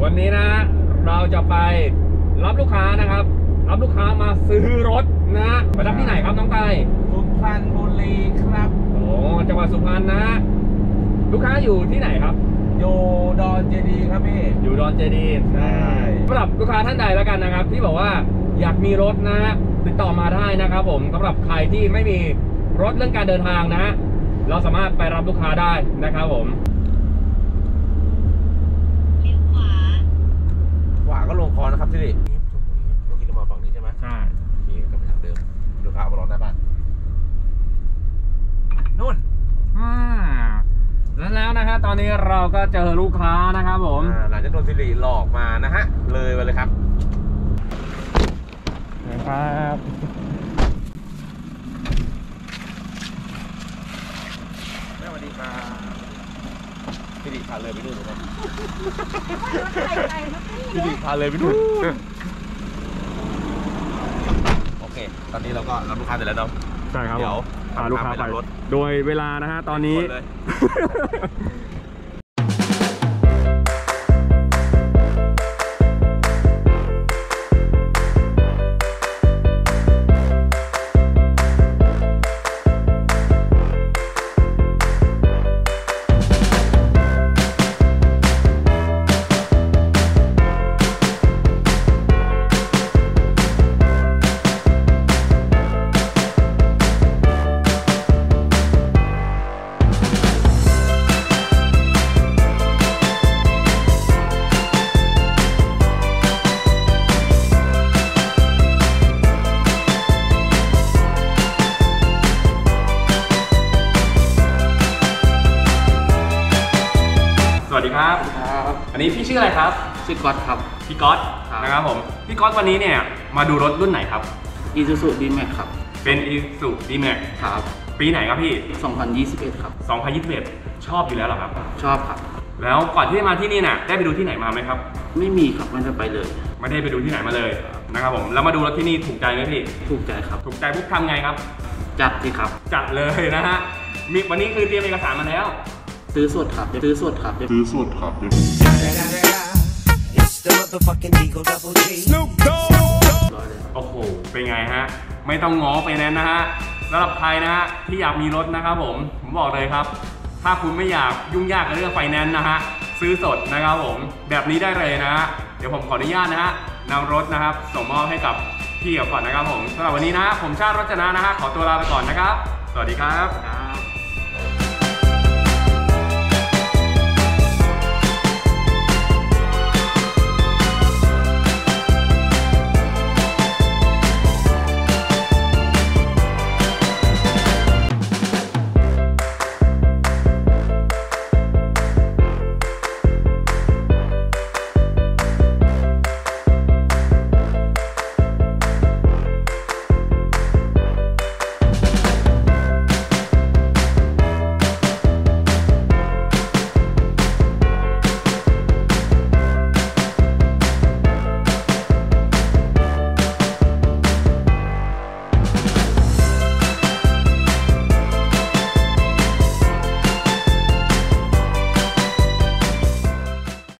วันนี้นะเราจะไปรับลูกค้านะครับรับลูกค้ามาซื้อรถนะไปรับที่ไหนครับน้องไตสุพรรณบุรีครับโอ้จังหวัดสุพรรณนะลูกค้าอยู่ที่ไหนครับอยู่ดอนเจดีครับพี่อยู่ดอนเจดีใช่สำหรับลูกค้าท่านใดแล้วกันนะครับที่บอกว่าอยากมีรถนะติดต่อมาได้นะครับผมสำหรับใครที่ไม่มีรถเรื่องการเดินทางนะเราสามารถไปรับลูกค้าได้นะครับผมเลี้ยวขวาก็ลงคอนะครับที่นี่เมื่อกี้เรามาฝั่งนี้ใช่ไหมใช่นี่กลับไปทางเดิมลูกค้ามาลองได้ป่ะนู่นแล้วนะฮะตอนนี้เราก็เจอลูกค้านะครับผมหลังจากโดนสิริหลอกมานะฮะเลยไปเลยครับนะครับสวัสดีครับสิริพาเลยไปดูหน่อยนะสิริพาเลยไปดูโอเคตอนนี้เราก็รับลูกค้าเสร็จแล้วเนาะใช่ครับเดี๋ยวพาลูกค้าไปโดยเวลานะฮะตอนนี้สวัสดีครับอันนี้พี่ชื่ออะไรครับชื่อก๊อตครับพี่ก๊อตนะครับผมพี่ก๊อตวันนี้เนี่ยมาดูรถรุ่นไหนครับ Isuzu D-Max ครับเป็น Isuzu D-Max ครับปีไหนครับพี่ 2021ครับ 2021ชอบอยู่แล้วเหรอครับชอบครับแล้วก่อนที่จะมาที่นี่น่ะได้ไปดูที่ไหนมาไหมครับไม่มีครับไม่ได้ไปเลยไม่ได้ไปดูที่ไหนมาเลยนะครับผมแล้วมาดูรถที่นี่ถูกใจไหมพี่ถูกใจครับถูกใจปุ๊บทำไงครับจัดสิครับจัดเลยนะฮะมีวันนี้คือเตรียมเอกสารมาแล้วซื้อสดครับซื้อสดครับโอ้โหเป็นไงฮะไม่ต้องง้อไปแนนซ์นะฮะสำหรับใครนะฮะที่อยากมีรถนะครับผมบอกเลยครับถ้าคุณไม่อยากยุ่งยากกับเรื่องไฟแนนซ์นะฮะซื้อสดนะครับผมแบบนี้ได้เลยนะฮะเดี๋ยวผมขออนุญาตนะฮะนำรถนะครับส่งมอบให้กับพี่ก่อนนะครับผมสำหรับวันนี้นะผมชาติรจนานะฮะขอตัวลาไปก่อนนะครับสวัสดีครับ